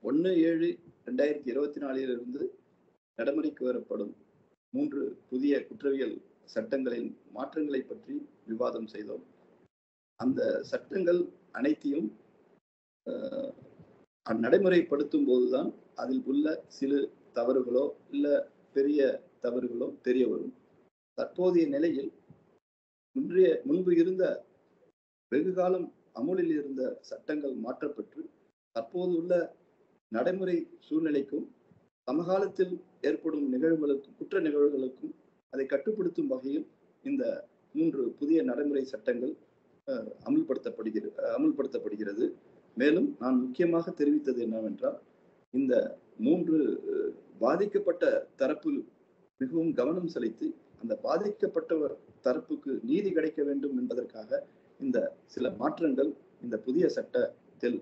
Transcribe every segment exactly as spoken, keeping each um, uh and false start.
ஒன்று ஏழு ரெண்டாயிரத்தி இருபத்தி நாலிலிருந்து நடைமுறைக்கு வரப்படும் மூன்று புதிய குற்றவியல் சட்டங்களின் மாற்றங்களை பற்றி விவாதம் செய்தோம். அந்த சட்டங்கள் அனைத்தையும் நடைமுறைப்படுத்தும் போதுதான் அதில் உள்ள சிறு தவறுகளோ இல்ல பெரிய தவறுகளோ தெரிய வரும். தற்போதைய நிலையில் முன்றைய முன்பு இருந்த வெகு காலம் அமுலில் இருந்த சட்டங்கள் மாற்றப்பட்டு தற்போது உள்ள நடைமுறை சூழ்நிலைக்கும் சமகாலத்தில் ஏற்படும் நிகழ்வுகளுக்கும் குற்ற நிகழ்வுகளுக்கும் அதை கட்டுப்படுத்தும் வகையில் இந்த மூன்று புதிய நடைமுறை சட்டங்கள் அமுல்படுத்தப்படுகிறது அமுல்படுத்தப்படுகிறது மேலும் நான் முக்கியமாக தெரிவித்தது என்னவென்றால், இந்த மூன்று பாதிக்கப்பட்ட தரப்பு மிகவும் கவனம் செலுத்தி அந்த பாதிக்கப்பட்டவர் தரப்புக்கு நீதி கிடைக்க வேண்டும் என்பதற்காக இந்த சில மாற்றங்கள் இந்த புதிய சட்டத்தில்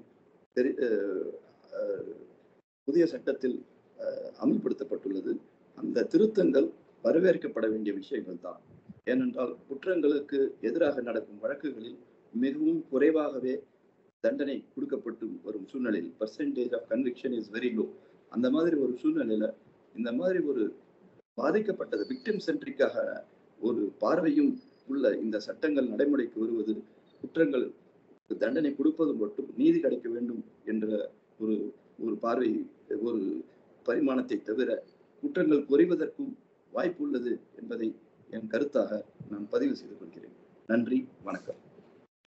புதிய சட்டத்தில் அமல்படுத்தப்பட்டுள்ளது. அந்த திருத்தங்கள் வரவேற்கப்பட வேண்டிய விஷயங்கள் தான். ஏனென்றால் குற்றங்களுக்கு எதிராக நடக்கும் வழக்குகளில் மிகவும் குறைவாகவே தண்டனை கொடுக்கப்பட்டு வரும் சூழ்நிலையில் percentage of conviction is very low. அந்த மாதிரி ஒரு சூழ்நிலையில இந்த மாதிரி ஒரு பாதிக்கப்பட்டது விக்டிம் சென்ட்ரிக்காக ஒரு பார்வையும் உள்ள இந்த சட்டங்கள் நடைமுறைக்கு வருவது குற்றங்கள் தண்டனை கொடுப்பது மட்டும் நீதி கிடைக்க வேண்டும் என்ற ஒரு ஒரு பார்வை ஒரு பரிமாணத்தை தவிர குற்றங்கள் குறைவதற்கும் வாய்ப்பு உள்ளது என்பதை என் கருத்தாக நான் பதிவு செய்து கொள்கிறேன். நன்றி, வணக்கம்.